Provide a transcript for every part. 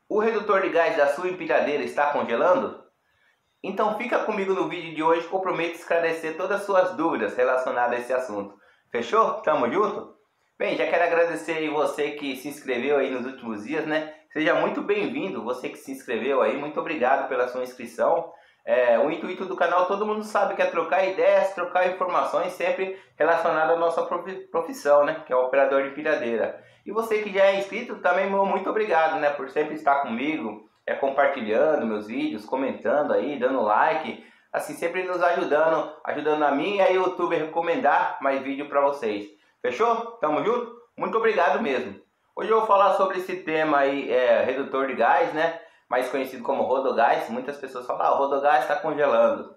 O redutor de gás da sua empilhadeira está congelando? Então fica comigo no vídeo de hoje que eu prometo esclarecer todas as suas dúvidas relacionadas a esse assunto. Fechou? Tamo junto? Bem, já quero agradecer aí você que se inscreveu aí nos últimos dias, né? Seja muito bem-vindo, você que se inscreveu aí, muito obrigado pela sua inscrição. O intuito do canal, todo mundo sabe que é trocar ideias, trocar informações sempre relacionadas à nossa profissão, né? Que é o operador de empilhadeira. E você que já é inscrito, também muito obrigado, né? Por sempre estar comigo, compartilhando meus vídeos, comentando aí, dando like, assim, sempre nos ajudando a mim e a YouTube a recomendar mais vídeo para vocês. Fechou? Tamo junto? Muito obrigado mesmo. Hoje eu vou falar sobre esse tema aí, redutor de gás, né? Mais conhecido como rodogás. Muitas pessoas falam, o rodogás está congelando.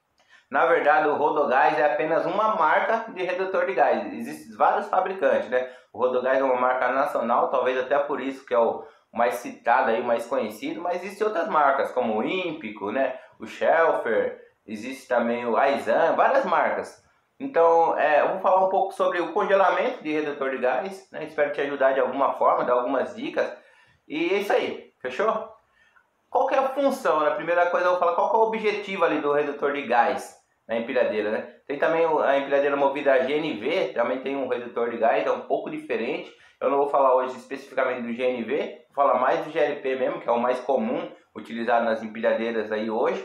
Na verdade, o rodogás é apenas uma marca de redutor de gás. Existem vários fabricantes, né? O rodogás é uma marca nacional, talvez até por isso que é o mais citado aí, mais conhecido, mas existem outras marcas, como o Ímpico, né? O Shelfer, existe também o Aizan, várias marcas. Então, eu vou falar um pouco sobre o congelamento de redutor de gás, né? Espero te ajudar de alguma forma, dar algumas dicas. E é isso aí, fechou? Qual que é a função? A primeira coisa eu vou falar qual que é o objetivo ali do redutor de gás na empilhadeira, né? Tem também a empilhadeira movida a GNV, também tem um redutor de gás, é um pouco diferente. Eu não vou falar hoje especificamente do GNV, vou falar mais do GLP mesmo, que é o mais comum utilizado nas empilhadeiras aí hoje.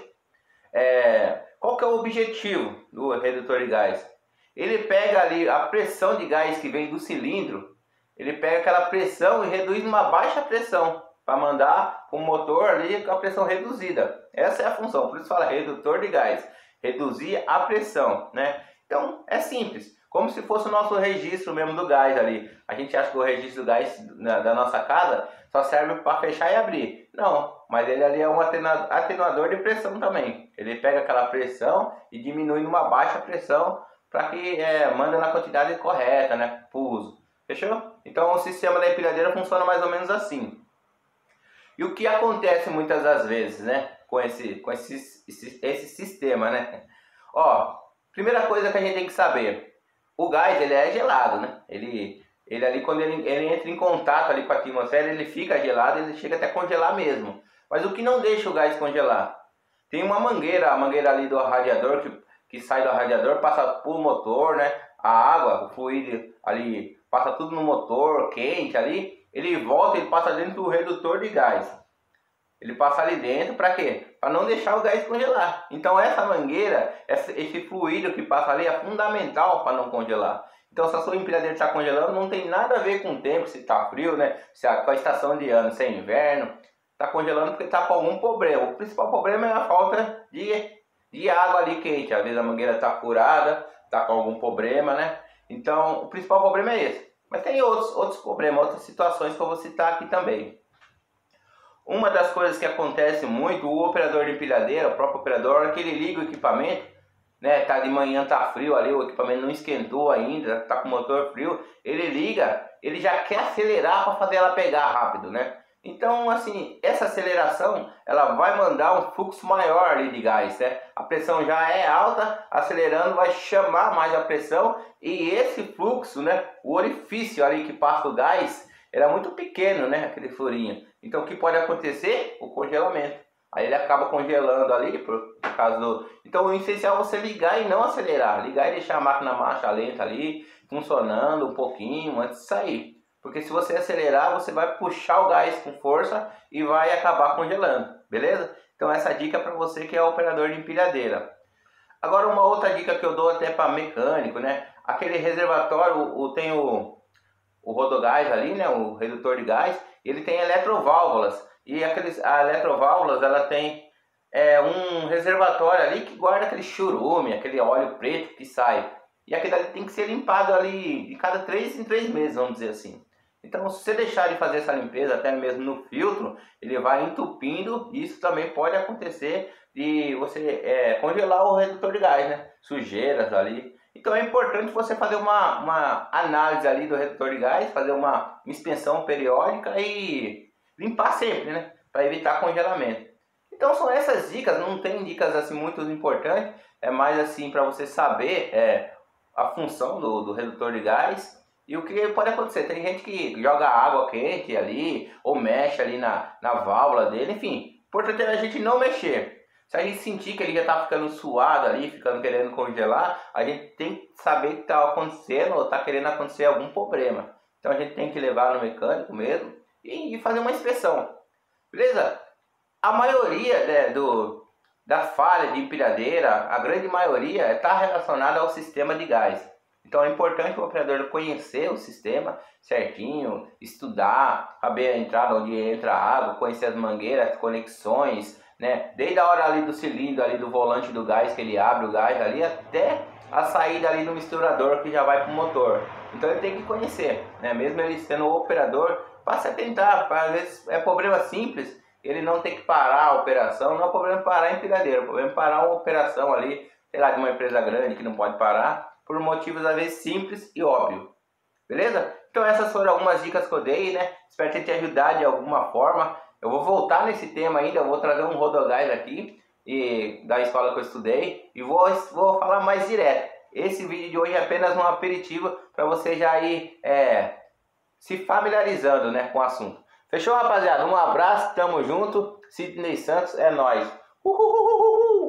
Qual que é o objetivo do redutor de gás? Ele pega ali a pressão de gás que vem do cilindro, ele pega aquela pressão e reduz numa baixa pressão, para mandar o motor ali com a pressão reduzida. Essa é a função, por isso fala redutor de gás, reduzir a pressão, né? Então é simples, como se fosse o nosso registro mesmo do gás ali. A gente acha que o registro do gás da nossa casa só serve para fechar e abrir. Não, mas ele ali é um atenuador de pressão também. Ele pega aquela pressão e diminui numa baixa pressão para que manda na quantidade correta, né, para o uso. Fechou? Então o sistema da empilhadeira funciona mais ou menos assim. E o que acontece muitas das vezes, né, com esse sistema, né? Ó, primeira coisa que a gente tem que saber, o gás ele é gelado, né? Ele ali quando ele entra em contato ali com a atmosfera, ele fica gelado, ele chega até a congelar mesmo. Mas o que não deixa o gás congelar? Tem uma mangueira, a mangueira ali do radiador que sai do radiador, passa por motor, né? A água, o fluido ali passa tudo no motor quente ali. Ele volta, ele passa dentro do redutor de gás. Ele passa ali dentro para quê? Para não deixar o gás congelar. Então essa mangueira, esse fluido que passa ali é fundamental para não congelar. Então se a sua empilhadeira está congelando, não tem nada a ver com o tempo, se está frio, né? Com a estação de ano, se é inverno. Está congelando porque está com algum problema. O principal problema é a falta de água ali quente. Às vezes a mangueira está furada, está com algum problema, né? Então o principal problema é esse. Mas tem outros problemas, outras situações que eu vou citar aqui também. Uma das coisas que acontece muito, o operador de empilhadeira, o próprio operador, que ele liga o equipamento, né, tá de manhã, tá frio ali, o equipamento não esquentou ainda, tá com o motor frio, ele liga, ele já quer acelerar para fazer ela pegar rápido, né? Então, assim, essa aceleração, ela vai mandar um fluxo maior ali de gás, né? A pressão já é alta, acelerando vai chamar mais a pressão e esse fluxo, né, o orifício ali que passa o gás, era muito pequeno, né, aquele furinho. Então, o que pode acontecer? O congelamento. Aí ele acaba congelando ali, por causa do... Então, o essencial é você ligar e não acelerar. Ligar e deixar a máquina marcha lenta ali, funcionando um pouquinho antes de sair. Porque se você acelerar, você vai puxar o gás com força e vai acabar congelando, beleza? Então essa dica é para você que é operador de empilhadeira. Agora uma outra dica que eu dou até para mecânico, né? Aquele reservatório, tem o rodogás ali, né? O redutor de gás, ele tem eletroválvulas. E a eletroválvulas, ela tem um reservatório ali que guarda aquele churume, aquele óleo preto que sai. E aquele ali tem que ser limpado ali de cada 3 em 3 meses, vamos dizer assim. Então, se você deixar de fazer essa limpeza, até mesmo no filtro, ele vai entupindo. Isso também pode acontecer de você congelar o redutor de gás, né? Sujeiras ali. Então é importante você fazer uma análise ali do redutor de gás, fazer uma inspeção periódica e limpar sempre, né? Para evitar congelamento. Então são essas dicas, não tem dicas assim muito importantes, é mais assim para você saber a função do redutor de gás E o que pode acontecer? Tem gente que joga água quente ali, ou mexe ali na válvula dele, enfim. O importante é a gente não mexer. Se a gente sentir que ele já está ficando suado ali, ficando querendo congelar, a gente tem que saber que está acontecendo ou está querendo acontecer algum problema. Então a gente tem que levar no mecânico mesmo e fazer uma inspeção. Beleza? A maioria, né, da falha de empilhadeira, a grande maioria está relacionada ao sistema de gás. Então é importante o operador conhecer o sistema certinho, estudar, saber a entrada onde entra a água, conhecer as mangueiras, as conexões, né? Desde a hora ali do cilindro, ali do volante do gás, que ele abre o gás ali, até a saída ali no misturador que já vai para o motor. Então ele tem que conhecer, né? Mesmo ele sendo o operador, para se atentar, às vezes é problema simples, ele não tem que parar a operação, não é o problema parar a empilhadeira, o problema é parar uma operação ali, sei lá, de uma empresa grande que não pode parar, por motivos às vezes simples e óbvio. Beleza? Então essas foram algumas dicas que eu dei, né? Espero ter te ajudado de alguma forma. Eu vou voltar nesse tema ainda, eu vou trazer um rodogás aqui e da escola que eu estudei e vou falar mais direto. Esse vídeo de hoje é apenas um aperitivo para você já ir se familiarizando, né, com o assunto. Fechou, rapaziada? Um abraço, tamo junto. Sidney Santos é nóis. Uhul!